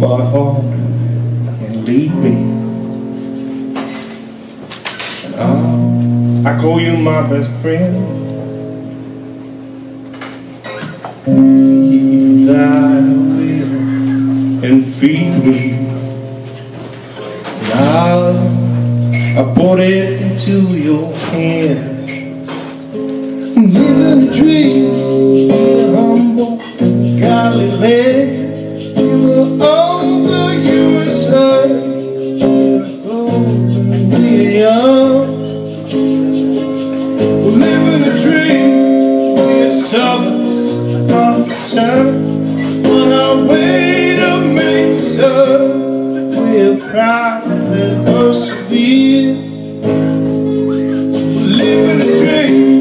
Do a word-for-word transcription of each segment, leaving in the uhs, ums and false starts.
my heart and lead me. And I, I call you my best friend. Keep thy will and feed me. Now I put it into your hand. I'm living a dream in a humble, godly land. We were on the U S A, when we were young. We're living a dream, we're summers of the sun. On our way to make sure we're proud and persevere. We're living a dream.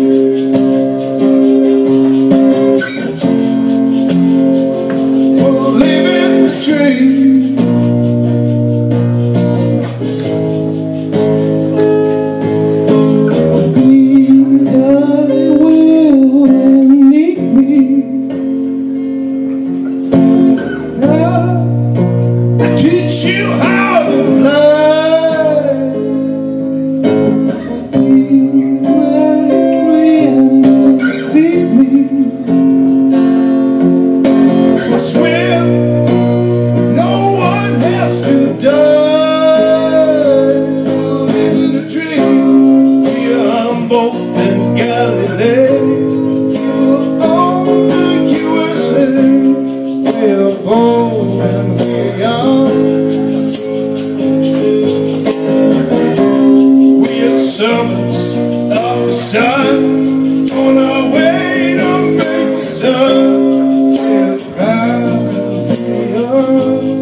Teach you how to fly. Be my friend, feed me. I swear no one has to die. Living a dream, be humble and godly. We're on the U S A. We're born and we're young. Summers of the sun, on our way to make the sun. We're proud and young,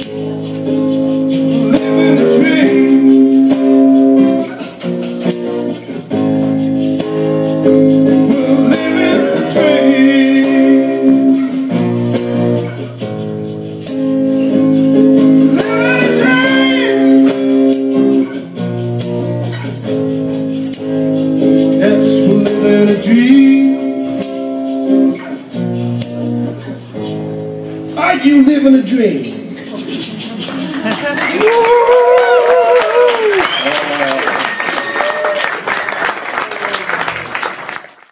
living a dream. We're living a dream. Living a dream. Living a dream. Are you living a dream?